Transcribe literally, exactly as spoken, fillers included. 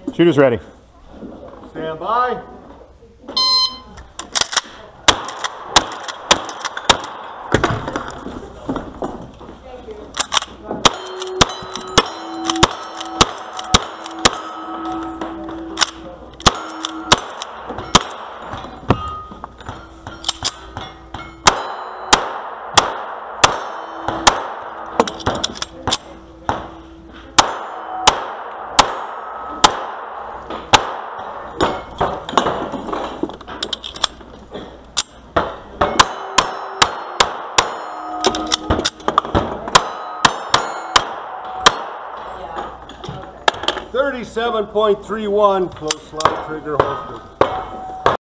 Shooter's ready. Stand by. thirty-seven point three one, close slide trigger holster.